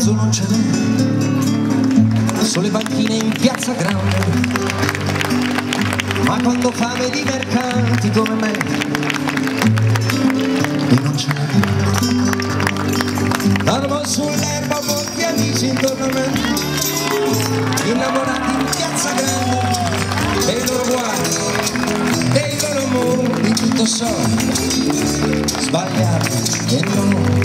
romanzo non ce n'è sulle banchine in piazza grande, ma quando fame di mercanti come me e non ce n'è. Dormo sull'erba, molti amici intorno a me, innamorati in piazza grande, dei loro guai, dei loro amori, tutto so, sbagliato e no.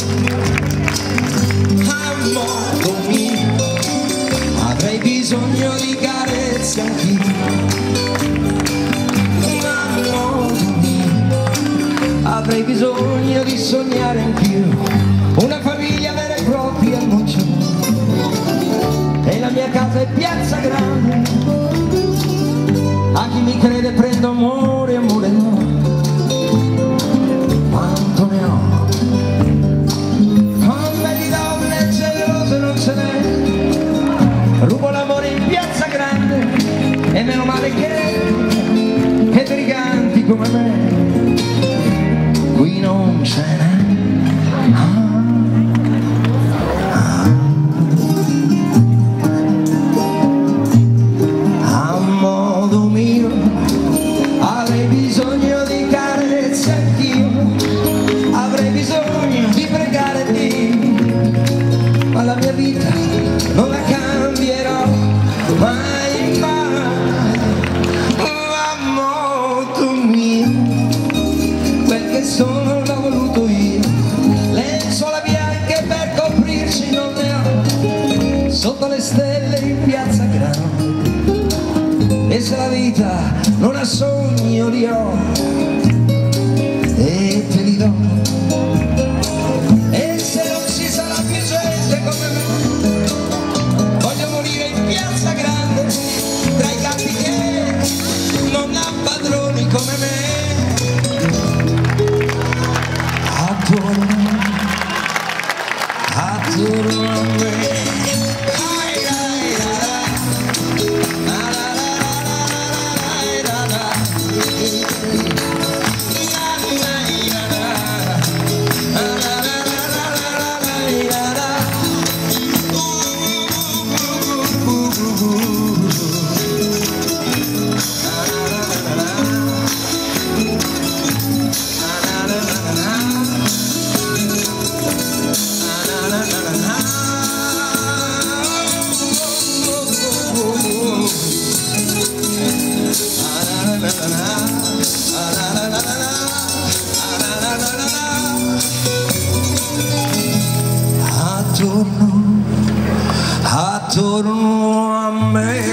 A modo mio avrei bisogno di carezze anch'io, a modo mio avrei bisogno di sognare anch'io, una famiglia vera e propria non c'è, e la mia casa è piazza grande. A chi mi crede prendo amore, amore no, quanto ne ho. Con belle donne gelose non ce n'è, rubo l'amore in piazza grande, e meno male che briganti come me qui non ce n'è. La mia vita non la cambierò mai, mai, a modo mio, quel che sono l'ho voluto io, lenzuola bianche per coprirci non ne ho, sotto le stelle in piazza grande, e se la vita non ha sogni io li ho e te li do. Voglio morire in piazza grande, tra i campi che non ha padroni come me. Attorno a me. Attorno a me.